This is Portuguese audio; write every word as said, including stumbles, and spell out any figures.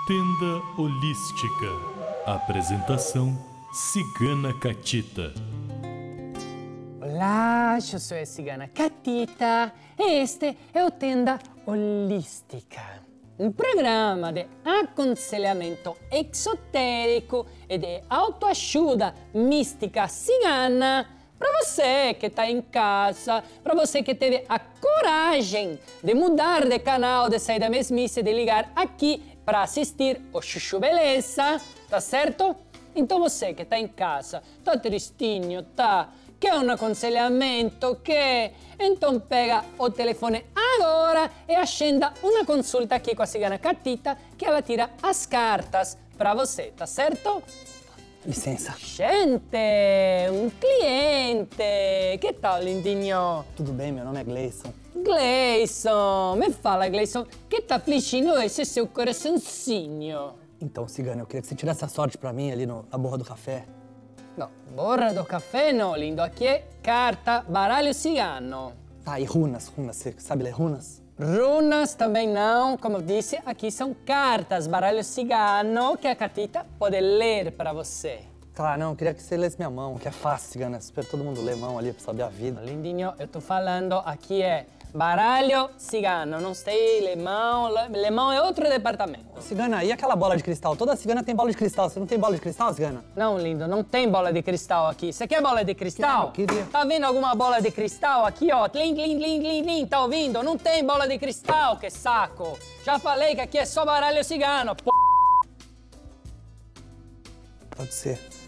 Tenda Holística. Apresentação Cigana Catita. Olá, eu sou a Cigana Catita e este é o Tenda Holística, um programa de aconselhamento exotérico e de autoajuda mística cigana para você que está em casa, para você que teve a coragem de mudar de canal, de sair da mesmice, de ligar aqui para assistir o Chuchu Beleza, tá certo? Então você que está em casa, tá tristinho, tá? Quer um aconselhamento, quer? Então pega o telefone agora e agenda uma consulta aqui com a Cigana Catita, que ela tira as cartas para você, tá certo? Licença. Gente, um cliente. Que tal, lindinho? Tudo bem, meu nome é Gleison. Gleison, me fala, Gleison, que tá afligindo esse seu coraçãozinho? Então, Cigana, eu queria que você tirasse a sorte pra mim ali no, na borra do café. Não, borra do café não, lindo. Aqui é carta, baralho cigano. Tá, e runas, runas, você sabe ler runas? Runas também não, como eu disse, aqui são cartas, baralho cigano, que a Catita pode ler para você. Tá, não, eu queria que você lesse minha mão, que é fácil, Cigana. Espero todo mundo ler mão ali pra saber a vida. Lindinho, eu tô falando, aqui é baralho cigano, não sei, lemão, lemão é outro departamento. Cigana, e aquela bola de cristal? Toda cigana tem bola de cristal. Você não tem bola de cristal, Cigana? Não, lindo, não tem bola de cristal aqui. Você quer bola de cristal? Quero, queria. Tá vendo alguma bola de cristal aqui, ó? Tlim, tlim, tlim, tlim, tlim, tá ouvindo? Não tem bola de cristal, que saco. Já falei que aqui é só baralho cigano, p***. Pode ser.